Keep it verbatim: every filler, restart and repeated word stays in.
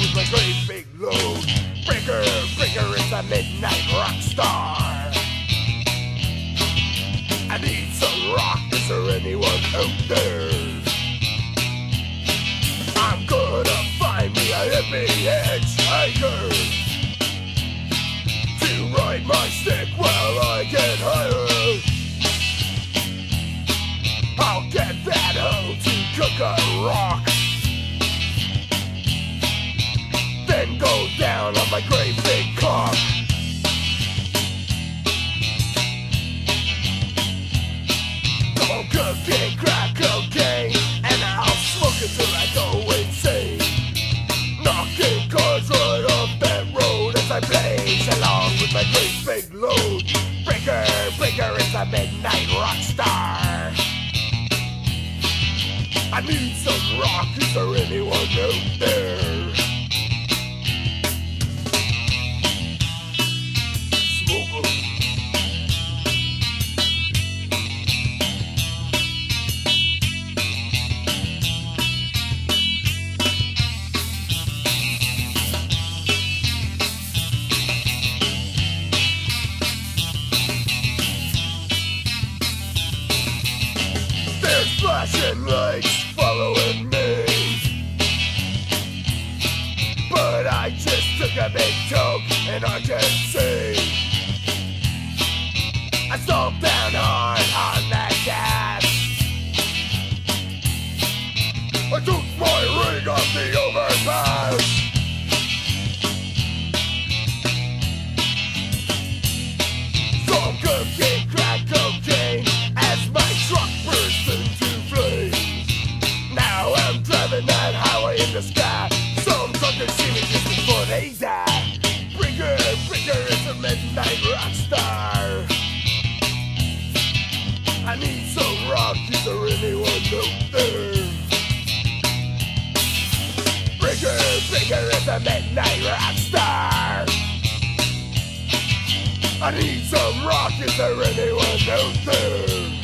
with my great big load. Breaker, breaker is a midnight rock star. I need some rock, is there anyone out there? I'm gonna find me a hippie hitchhiker to ride my stick while I get higher. I'll get that hoe to cook a rock, then go down on my great big cock. I'll cocaine, crack cocaine, and I'll smoke it till I go insane, knocking cars right off that road as I blaze along with my great big load. Breaker, breaker is a midnight rock star. I need some rock, is there anyone out there? Smoke 'em. There's flashing lights following me, but I just took a big toke and I can see. I stomped down hard on that gas. I took my ring off the overpass. Some cocaine, crack cocaine, as my truck burst into flames. Now I'm driving that highway in the sky. Some suckers see me just before they die. Breaker, breaker is a midnight rock star. I need some rock, is there anyone out there? Breaker, breaker is a midnight rock star. I need some rock, is there anyone out there?